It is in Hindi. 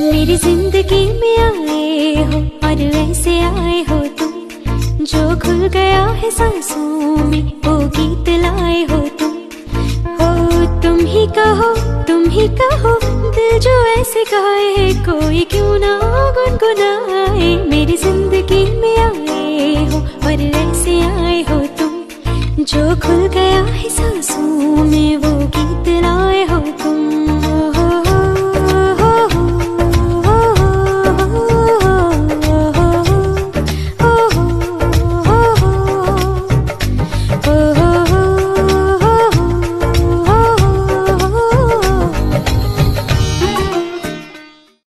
मेरी जिंदगी में आए हो और ऐसे आए हो तुम, जो खुल गया है सांसों में वो गीत लाए हो तुम। हो तुम ही कहो दिल जो ऐसे गाए, कोई क्यों ना गुनगुनाए। मेरी जिंदगी में आए हो और ऐसे आए हो तुम, जो खुल गया है सांसों में वो गीत